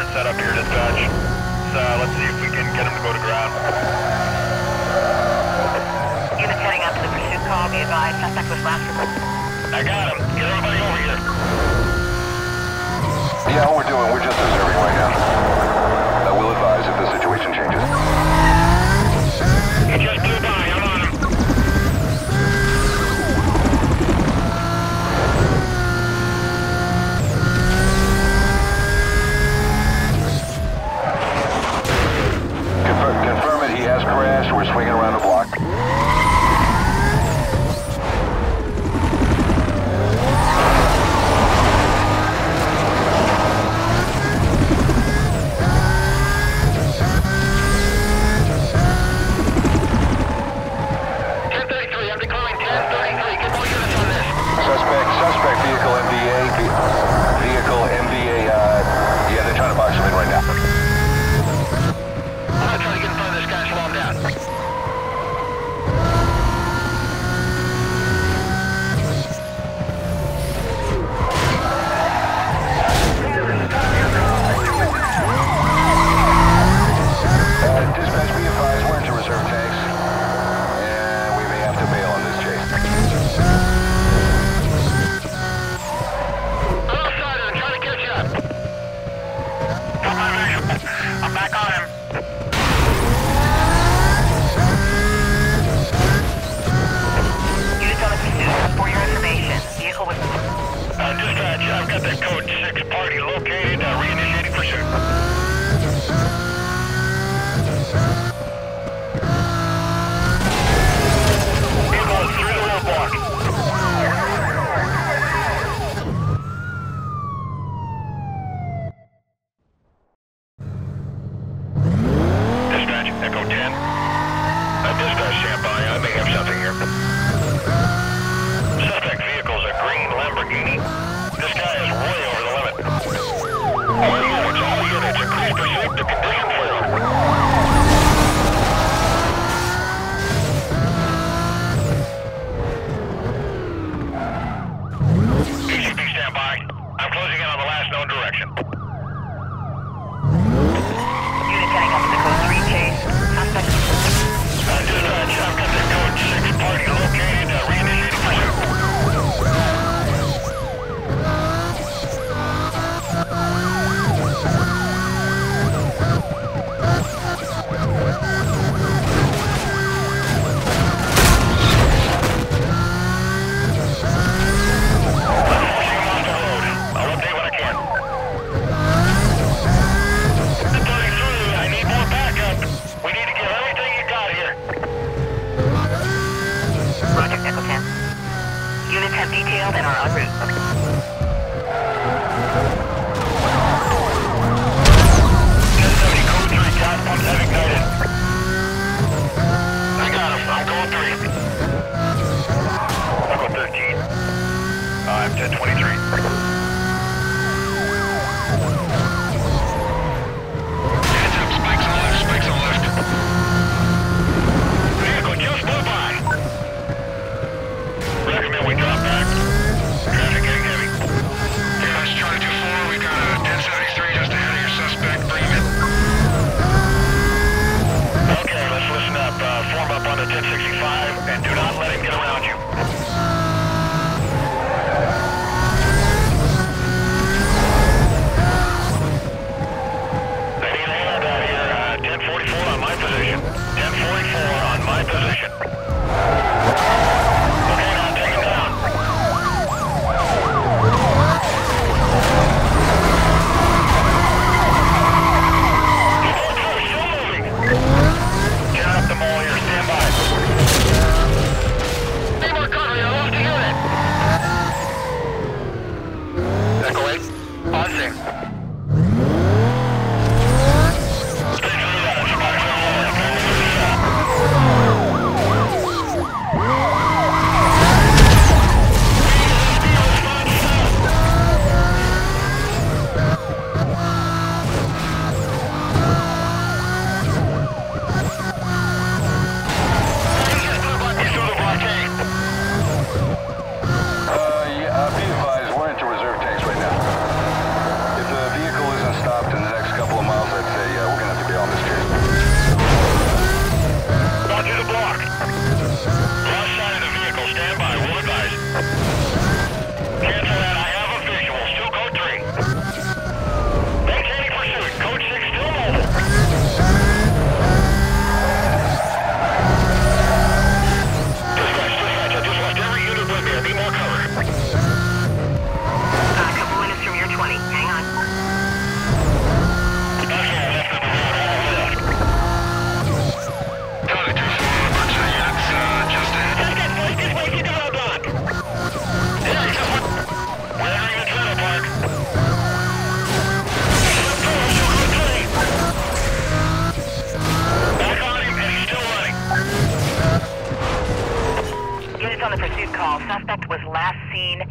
turn set up here, dispatch. So, let's see if we can get him to go to ground. Units heading out to the pursuit call. Be advised, suspect was last reported. I got him. Get everybody over here. Yeah, all we're doing, we're just observing right now. We'll advise if the situation changes. He just blew by. I'm on him. Confirm it, he has crashed. We're swinging around the block. Suspect vehicle MVA. Vehicle MVA, yeah, they're trying to box him in right now. I'm gonna try to get in front of this guy, slow him down. Dispatch, be advised, we're into reserve tanks. And we may have to bail on this chase. I'm back on him. Units on the pursuit. For your information, vehicle was... Dispatch, I've got that code 6 party located, reinitiating pursuit. Vehicle through the roadblock. Echo 10. Dispatch, stand by. I may have something here. Suspect vehicle's a green Lamborghini. This guy is way over the limit. All units, increase pursuit to condition zero. ECP, stand by. I'm closing in on the last known direction. Unit heading up to the code 3 chase. Suspect... Dispatch, I've got the code 6 party located, reinitiating pursuit.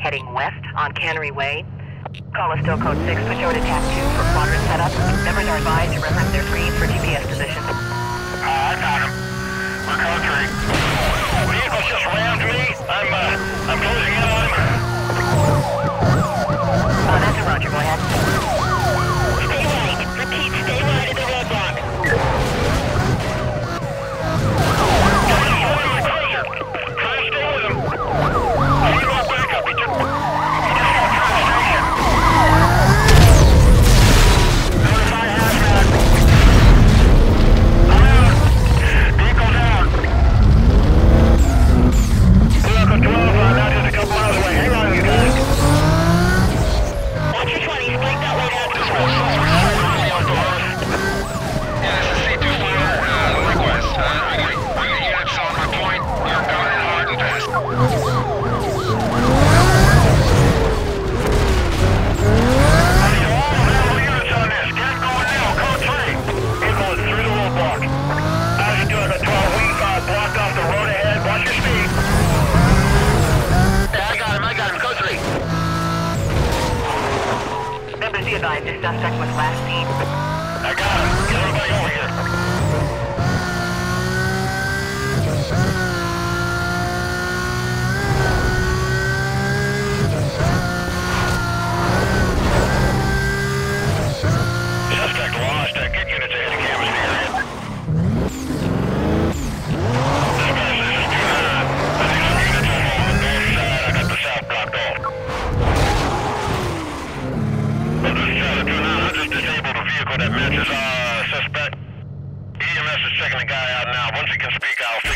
heading west on Cannery Way. Call is still code 6, push over to tab 2 for quadrant setup. Members are advised to reference their screens for GPS position. I got him. We're code 3. Vehicle's just rammed me. I'm closing in on him. That's a Roger, go ahead. Stay right. Repeat, stay right at the roadblock. Try to stay with him. I need more backup. He just got through the station. Notify hazmat. I'm out. Vehicle down. Vehicle 12, I'm out just a couple miles away. Hang on, you guys. Watch your 20s. Break that way down to the road. Yeah, this is C2 Flyer. Request. I got units on my point. You're coming in hard and fast. I need all available units on this. Get it going now. Code 3. Vehicle is through the roadblock. How's you doing? A 12 week blocked off the road ahead. Watch your speed. Yeah, I got him. Code 3. Members be advised, this suspect was last seen. I got him. Get everybody over here. Suspect lost. Get units ahead of cameras in the area. Dispatch, this is 2-9. I need some units on the north side. I got the south blocked off. Well, this is Charlie 2-9. I just disabled a vehicle that matches suspect. EMS is checking the guy out now. Once he can speak, I'll